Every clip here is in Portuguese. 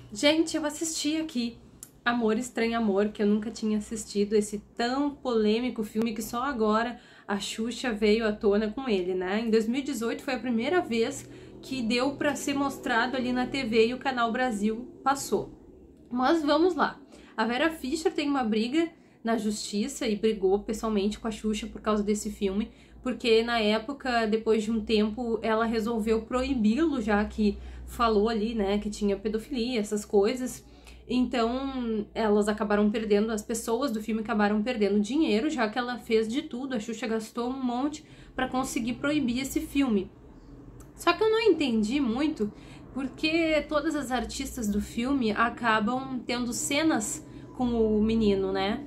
Gente, eu assisti aqui Amor, Estranho Amor, que eu nunca tinha assistido, esse tão polêmico filme que só agora a Xuxa veio à tona com ele, né? Em 2018 foi a primeira vez que deu pra ser mostrado ali na TV e o Canal Brasil passou. Mas vamos lá. A Vera Fischer tem uma briga na justiça e brigou pessoalmente com a Xuxa por causa desse filme, porque na época, depois de um tempo, ela resolveu proibi-lo, já que falou ali, né, que tinha pedofilia, essas coisas. Então, elas acabaram perdendo, as pessoas do filme acabaram perdendo dinheiro, já que ela fez de tudo, a Xuxa gastou um monte pra conseguir proibir esse filme. Só que eu não entendi muito porque todas as artistas do filme acabam tendo cenas com o menino, né?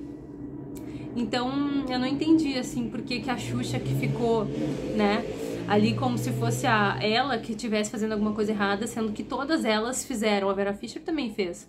Então eu não entendi assim por que a Xuxa que ficou, né, ali como se fosse ela que estivesse fazendo alguma coisa errada, sendo que todas elas fizeram, a Vera Fischer também fez.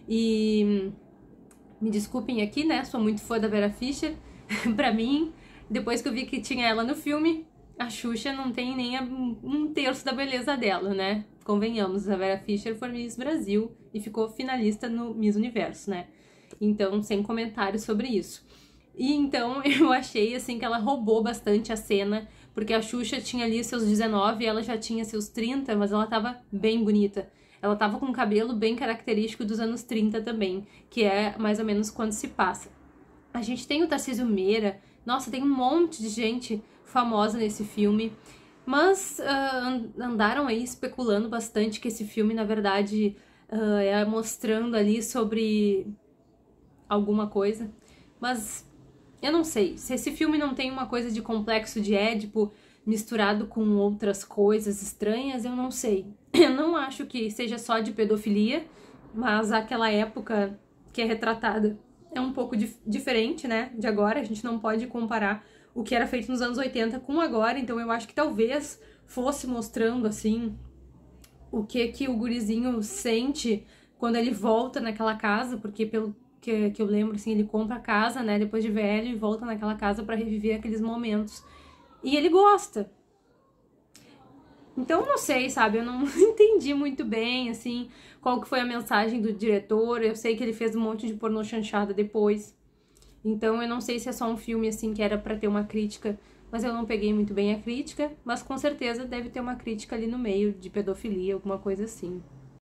E me desculpem aqui, né? Sou muito fã da Vera Fischer. Pra mim, depois que eu vi que tinha ela no filme, a Xuxa não tem nem um terço da beleza dela, né? Convenhamos, a Vera Fischer foi Miss Brasil e ficou finalista no Miss Universo, né? Então, sem comentários sobre isso. E então eu achei assim que ela roubou bastante a cena, porque a Xuxa tinha ali seus 19 e ela já tinha seus 30, mas ela tava bem bonita. Ela tava com um cabelo bem característico dos anos 30 também, que é mais ou menos quando se passa. A gente tem o Tarcísio Meira, nossa, tem um monte de gente famosa nesse filme, mas andaram aí especulando bastante que esse filme, na verdade, é mostrando ali sobre alguma coisa, mas eu não sei, se esse filme não tem uma coisa de complexo de Édipo misturado com outras coisas estranhas, eu não sei. Eu não acho que seja só de pedofilia, mas aquela época que é retratada é um pouco diferente, né, de agora. A gente não pode comparar o que era feito nos anos 80 com agora, então eu acho que talvez fosse mostrando, assim, o que o gurizinho sente quando ele volta naquela casa, porque pelo que eu lembro, assim, ele compra a casa, né, depois de velho e volta naquela casa pra reviver aqueles momentos. E ele gosta. Então, não sei, sabe, eu não entendi muito bem, assim, qual que foi a mensagem do diretor. Eu sei que ele fez um monte de pornô chanchada depois. Então, eu não sei se é só um filme, assim, que era pra ter uma crítica, mas eu não peguei muito bem a crítica, mas com certeza deve ter uma crítica ali no meio de pedofilia, alguma coisa assim.